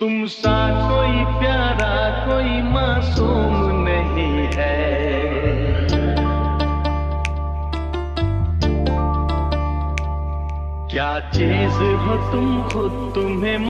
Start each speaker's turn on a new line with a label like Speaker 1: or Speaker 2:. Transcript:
Speaker 1: तुम सा कोई प्यारा कोई मासूम नहीं है। क्या चीज हो तुम खुद तुम्हें